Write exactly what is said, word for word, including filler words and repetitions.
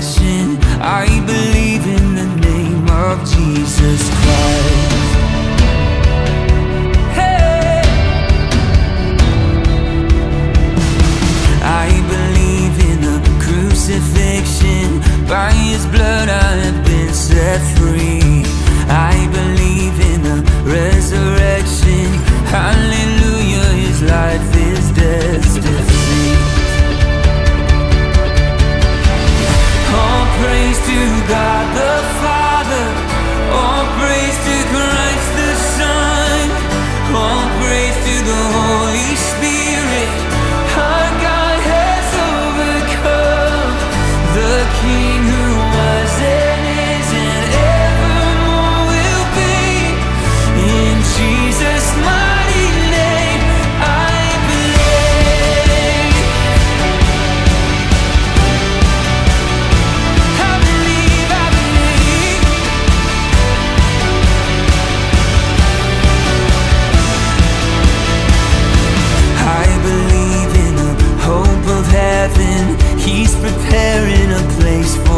resurrection. I believe in the name of Jesus Christ. Hey! I believe in the crucifixion. By His blood I have been set free. I believe in the resurrection. Hallelujah, His life is death's defeat. All praise to God the Father. All praise to Christ the Son. All praise to the Holy Spirit. Our God has overcome. The King who was and is and evermore will be. In Jesus' mighty name I believe. I believe, I believe. I believe in the hope of heaven. He's preparing a place for